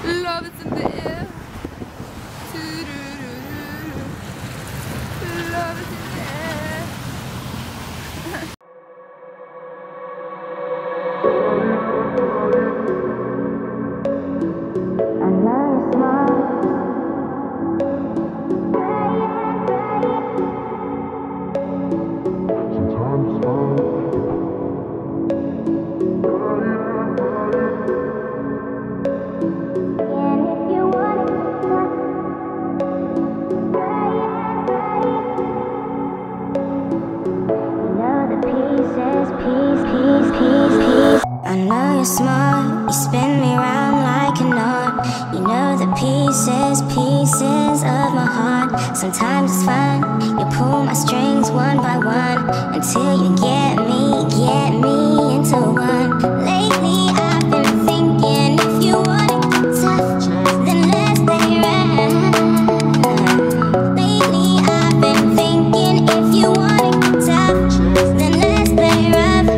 Love is in the air. Love is in the air. I know you're smart. I know you're smart, you spin me round like a knot. You know the pieces of my heart. Sometimes it's fun, you pull my strings one by one until you get me into one. Lately I've been thinking, if you want it tough, then let's play rough. Lately I've been thinking, if you want it tough, then let's play rough.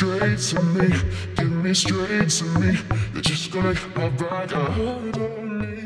Straight to me, you're just gonna have right. I don't need